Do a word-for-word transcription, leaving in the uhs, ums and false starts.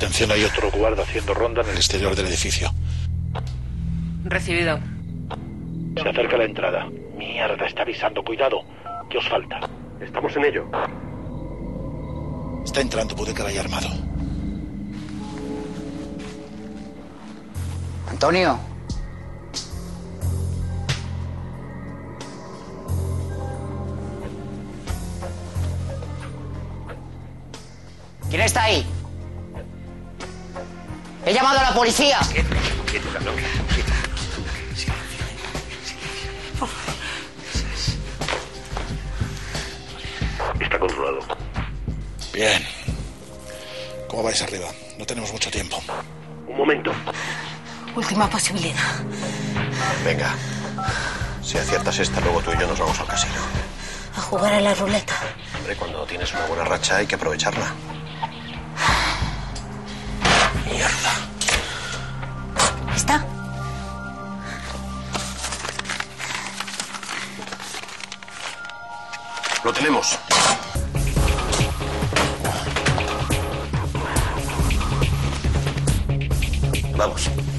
Atención, hay otro guarda haciendo ronda en el exterior del edificio. Recibido. Se acerca a la entrada. Mierda, está avisando. Cuidado. ¿Qué os falta? Estamos en ello. Está entrando, puede que vaya armado. Antonio. ¿Quién está ahí? He llamado a la policía. Quieto, quieto, cabrón. Quieto. Silencio, silencio. Está controlado. Bien. ¿Cómo vais arriba? No tenemos mucho tiempo. Un momento. Última posibilidad. Venga. Si aciertas esta, luego tú y yo nos vamos al casino. A jugar a la ruleta. Hombre, cuando tienes una buena racha hay que aprovecharla. Mierda. ¿Está? Lo tenemos. Vamos.